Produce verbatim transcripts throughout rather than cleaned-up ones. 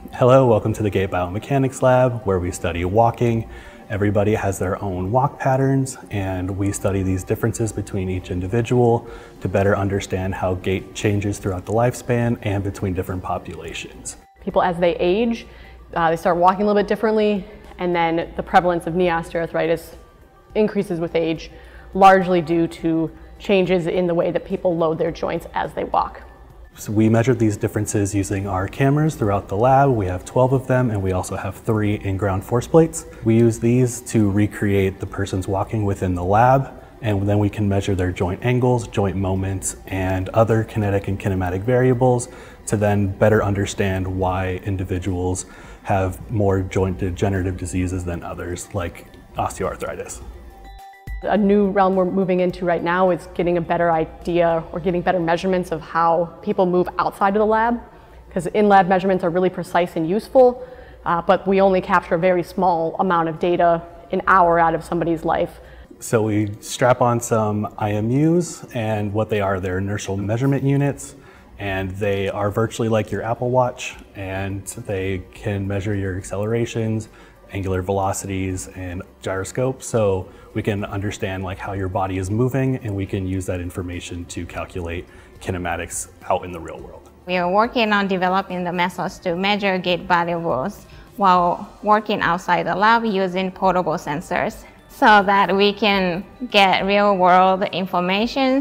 Hello, welcome to the Gait Biomechanics Lab, where we study walking. Everybody has their own walk patterns, and we study these differences between each individual to better understand how gait changes throughout the lifespan and between different populations. People, as they age, uh, they start walking a little bit differently, and then the prevalence of knee osteoarthritis increases with age, largely due to changes in the way that people load their joints as they walk. So we measured these differences using our cameras throughout the lab. We have twelve of them, and we also have three in-ground force plates. We use these to recreate the person's walking within the lab, and then we can measure their joint angles, joint moments, and other kinetic and kinematic variables to then better understand why individuals have more joint degenerative diseases than others, like osteoarthritis. A new realm we're moving into right now is getting a better idea or getting better measurements of how people move outside of the lab, because in-lab measurements are really precise and useful, uh, but we only capture a very small amount of data an hour out of somebody's life. So we strap on some I M Us, and what they are, they're inertial measurement units, and they are virtually like your Apple Watch, and they can measure your accelerations, angular velocities, and gyroscope, so we can understand like how your body is moving, and we can use that information to calculate kinematics out in the real world. We are working on developing the methods to measure gait variables while working outside the lab using portable sensors, so that we can get real-world information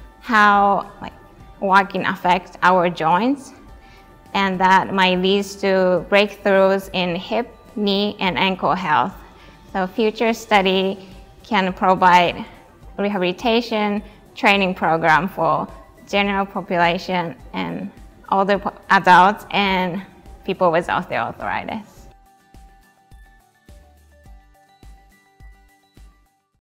how like walking affects our joints, and that might lead to breakthroughs in hip, knee, and ankle health. So future study can provide rehabilitation training program for general population and older adults and people with osteoarthritis.